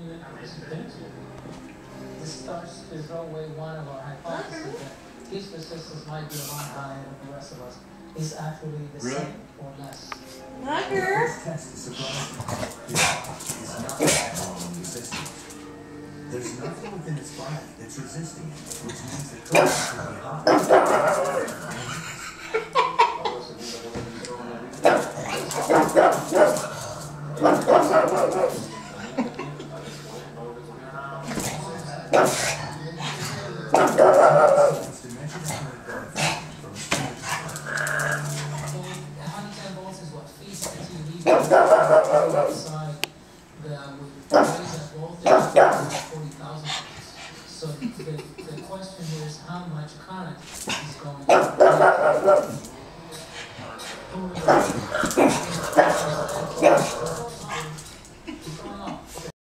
This starts to throw away one of our hypotheses that these physicists might be a long time ahead of the rest of us. Is actually the same or less. This test is surprising. It's not at all resistant. There's nothing within its body that's resisting it, which means the current can be Outside that would raise that voltage to 40,000. So the question here is how much current is going